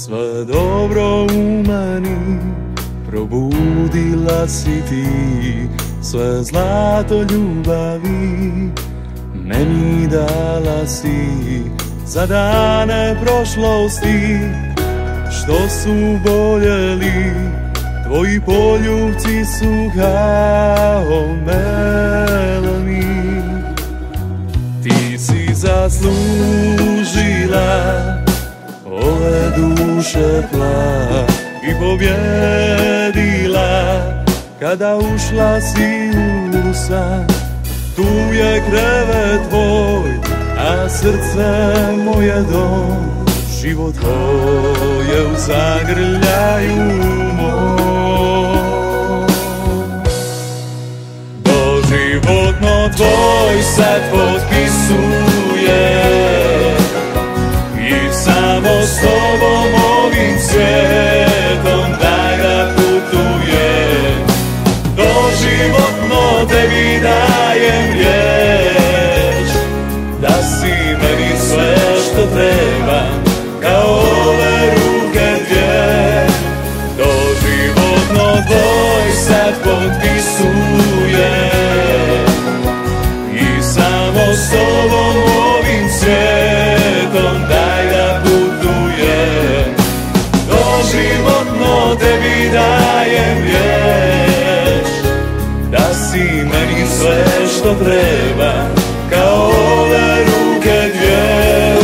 Sve dobro u meni probudila si ti, sve zlato ljubavi meni dala si. Za dane prošlosti što su boljeli, tvoji poljubci su kao melani. Ti si zaslužila ove duše pla i pobjedila kada ušla si u san. Tu je krevet tvoj, a srce moje dom, život tvoj je u zagrljaju mom. Doživotno tvoj sad potpisuje i samo s tobom ovim svijetom daj da putujem. Doživotno tebi dajem riječ da si meni sve što treba, kao ove ruke dvije. Doživotno tvoj sad potpisuje i samo s tobom ovim svijetom daj da putujem. Doživotno tebi dajem riječ da si meni sve što treba, kao ove ruke dvije.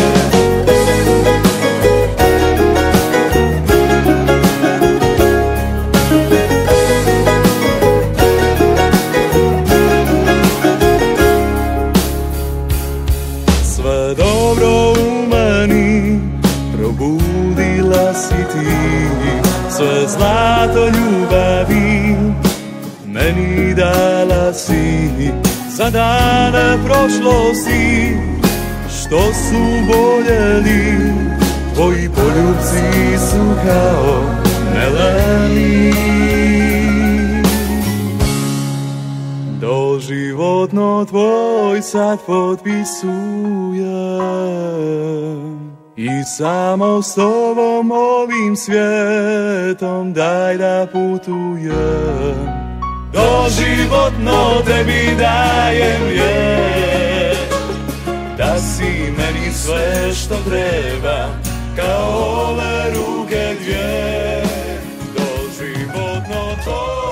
Sve dobro u meni probudila si ti, sve zlato ljubavi meni dala si. Za dane prošlosti što su boljeli, tvoji poljubci su kao melani. Doživotno tvoj sad potpisujem i samo s tobom ovim svijetom daj da putujem. Doživotno tebi dajem riječ da si meni sve što treba, kao ove ruke dvije. Doživotno to